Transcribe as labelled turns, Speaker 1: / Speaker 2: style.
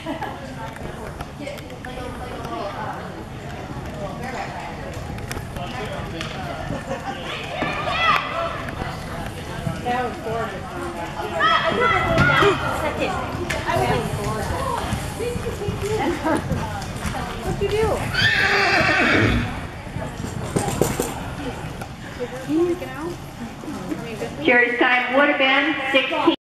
Speaker 1: That was gorgeous.
Speaker 2: I thought I was down for a second.
Speaker 1: What'd you do?
Speaker 3: Jury's time would have been 16.